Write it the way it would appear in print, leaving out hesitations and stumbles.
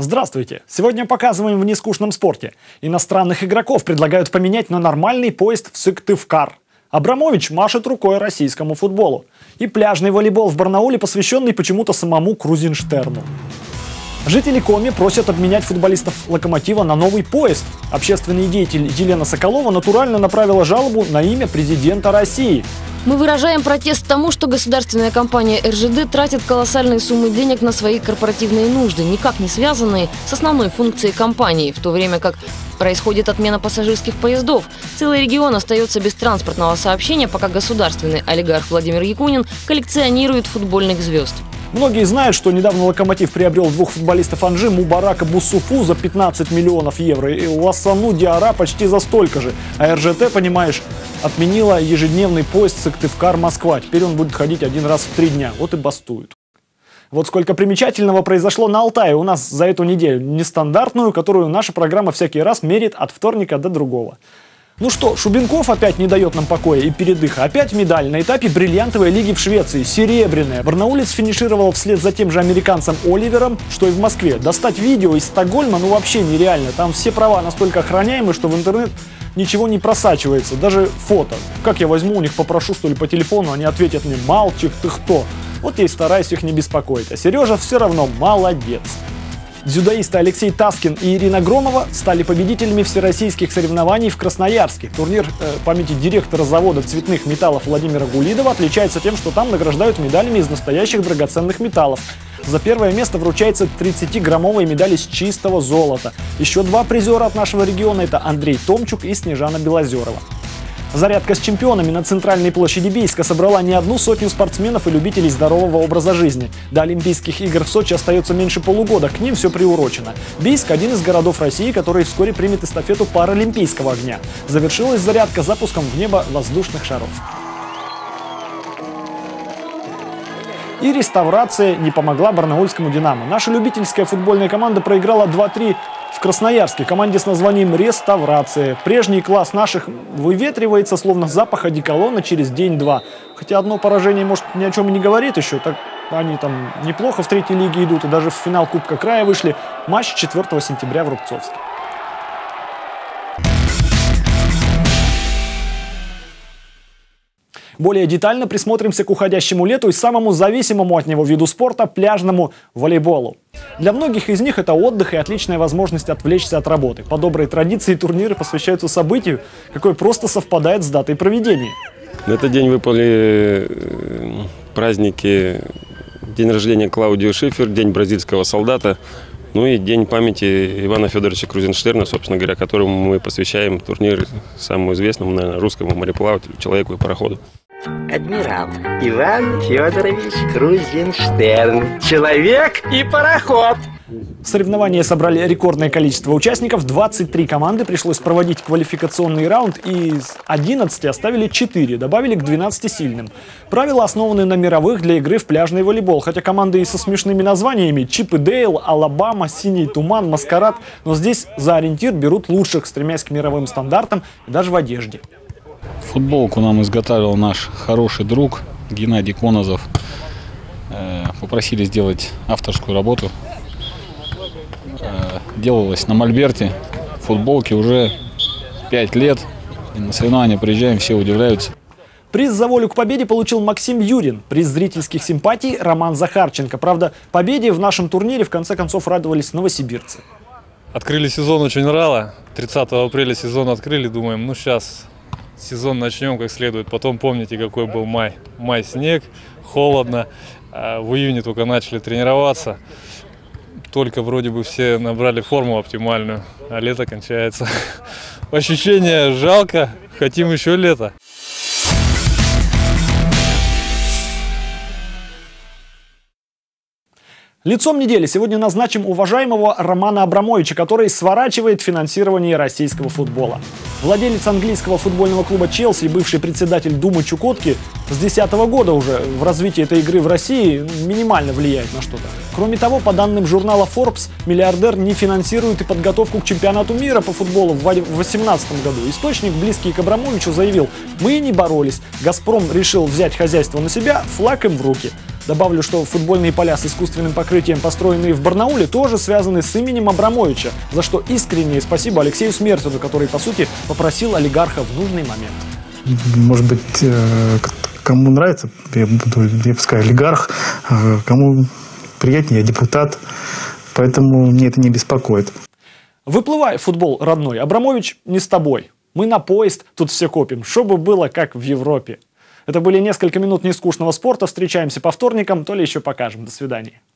Здравствуйте! Сегодня показываем в нескучном спорте. Иностранных игроков предлагают поменять на нормальный поезд в Сыктывкар. Абрамович машет рукой российскому футболу. И пляжный волейбол в Барнауле, посвященный почему-то самому Крузенштерну. Жители Коми просят обменять футболистов «Локомотива» на новый поезд. Общественный деятель Елена Соколова натурально направила жалобу на имя президента России. Мы выражаем протест тому, что государственная компания РЖД тратит колоссальные суммы денег на свои корпоративные нужды, никак не связанные с основной функцией компании, в то время как происходит отмена пассажирских поездов. Целый регион остается без транспортного сообщения, пока государственный олигарх Владимир Якунин коллекционирует футбольных звезд. Многие знают, что недавно «Локомотив» приобрел двух футболистов Анжи, Мубарака Буссуфу за 15 миллионов евро и Лассану Диара почти за столько же. А РЖТ, понимаешь, отменила ежедневный поезд Сыктывкар-Москва. Теперь он будет ходить один раз в 3 дня. Вот и бастуют. Вот сколько примечательного произошло на Алтае у нас за эту неделю. Нестандартную, которую наша программа всякий раз мерит от вторника до другого. Ну что, Шубенков опять не дает нам покоя и передыха. Опять медаль на этапе бриллиантовой лиги в Швеции. Серебряная. Барнаулец финишировал вслед за тем же американцем Оливером, что и в Москве. Достать видео из Стокгольма ну вообще нереально. Там все права настолько охраняемы, что в интернет ничего не просачивается. Даже фото. Как я возьму у них, попрошу что ли по телефону, они ответят мне: «Мальчик, ты кто?» Вот я и стараюсь их не беспокоить. А Сережа все равно молодец. Дзюдоисты Алексей Таскин и Ирина Громова стали победителями всероссийских соревнований в Красноярске. Турнир памяти директора завода цветных металлов Владимира Гулидова отличается тем, что там награждают медалями из настоящих драгоценных металлов. За первое место вручается 30-граммовая медаль из чистого золота. Еще 2 призера от нашего региона – это Андрей Томчук и Снежана Белозерова. Зарядка с чемпионами на центральной площади Бийска собрала не одну сотню спортсменов и любителей здорового образа жизни. До Олимпийских игр в Сочи остается меньше полугода, к ним все приурочено. Бийск – один из городов России, который вскоре примет эстафету паралимпийского огня. Завершилась зарядка запуском в небо воздушных шаров. И реставрация не помогла барнаульскому «Динамо». Наша любительская футбольная команда проиграла 2-3 в Красноярске команде с названием «Реставрация». Прежний класс наших выветривается, словно запах одеколона через день-два. Хотя одно поражение, может, ни о чем и не говорит еще. Так они там неплохо в 3-й лиге идут и даже в финал Кубка края вышли. Матч 4 сентября в Рубцовске. Более детально присмотримся к уходящему лету и самому зависимому от него виду спорта – пляжному волейболу. Для многих из них это отдых и отличная возможность отвлечься от работы. По доброй традиции турниры посвящаются событию, какое просто совпадает с датой проведения. На этот день выпали праздники: день рождения Клаудио Шифер, день бразильского солдата, ну и день памяти Ивана Федоровича Крузенштерна, собственно говоря, которому мы посвящаем турнир самому известному, наверное, русскому мореплавателю, человеку и пароходу. Адмирал Иван Федорович Крузенштерн. Человек и пароход. Соревнования собрали рекордное количество участников. 23 команды, пришлось проводить квалификационный раунд, и из 11 оставили 4, добавили к 12 сильным. Правила основаны на мировых для игры в пляжный волейбол, хотя команды и со смешными названиями: Чип и Дейл, Алабама, Синий туман, Маскарад. Но здесь за ориентир берут лучших, стремясь к мировым стандартам и даже в одежде. Футболку нам изготовил наш хороший друг Геннадий Конозов. Попросили сделать авторскую работу. Делалось на мольберте. Футболки уже 5 лет. И на соревнования приезжаем, все удивляются. Приз за волю к победе получил Максим Юрин. Приз зрительских симпатий – Роман Захарченко. Правда, победе в нашем турнире в конце концов радовались новосибирцы. Открыли сезон очень рано. 30 апреля сезон открыли. Думаем, ну сейчас сезон начнем как следует. Потом помните, какой был май. Май снег, холодно. В июне только начали тренироваться. Только вроде бы все набрали форму оптимальную, а лето кончается. Ощущение жалко, хотим еще лето. Лицом недели сегодня назначим уважаемого Романа Абрамовича, который сворачивает финансирование российского футбола. Владелец английского футбольного клуба «Челси» и бывший председатель Думы Чукотки с 2010 года уже в развитии этой игры в России минимально влияет на что-то. Кроме того, по данным журнала Forbes, миллиардер не финансирует и подготовку к чемпионату мира по футболу в 2018 году. Источник, близкий к Абрамовичу, заявил: «Мы не боролись. Газпром решил взять хозяйство на себя, флаг им в руки». Добавлю, что футбольные поля с искусственным покрытием, построенные в Барнауле, тоже связаны с именем Абрамовича, за что искреннее спасибо Алексею Смертину, который, по сути, попросил олигарха в нужный момент. Может быть, кому нравится, я пускай олигарх, кому приятнее, я депутат, поэтому мне это не беспокоит. Выплывай, футбол родной, Абрамович не с тобой. Мы на поезд тут все копим, чтобы было как в Европе. Это были несколько минут нескучного спорта. Встречаемся по вторникам, то ли еще покажем. До свидания.